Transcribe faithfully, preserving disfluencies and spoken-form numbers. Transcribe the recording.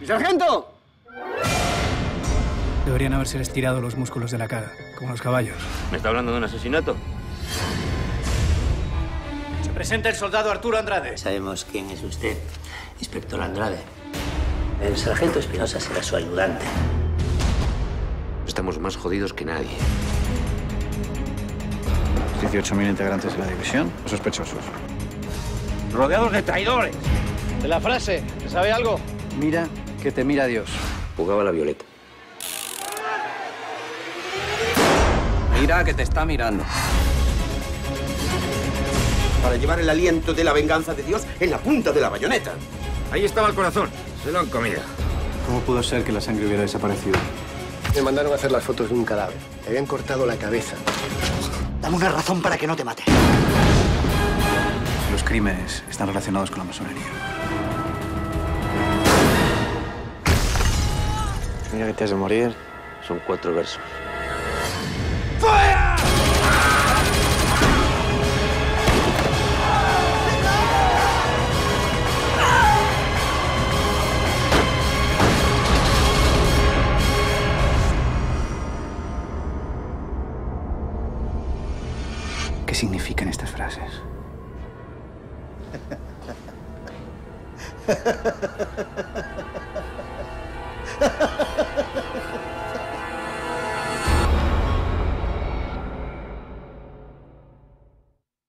¡Mi sargento! Deberían haberse estirado los músculos de la cara, como los caballos. ¿Me está hablando de un asesinato? Se presenta el soldado Arturo Andrade. Sabemos quién es usted, inspector Andrade. El sargento Espinosa será su ayudante. Estamos más jodidos que nadie. dieciocho mil integrantes de la división, o sospechosos. Rodeados de traidores. De la frase, ¿se sabe algo? Mira que te mira Dios. Jugaba la violeta. Mira que te está mirando. Para llevar el aliento de la venganza de Dios en la punta de la bayoneta. Ahí estaba el corazón. Se lo han comido. ¿Cómo pudo ser que la sangre hubiera desaparecido? Me mandaron a hacer las fotos de un cadáver. Le habían cortado la cabeza. Dame una razón para que no te mate. Los crímenes están relacionados con la masonería. Mira que te has de morir. Son cuatro versos. ¿Qué significan estas frases? Ha ha ha.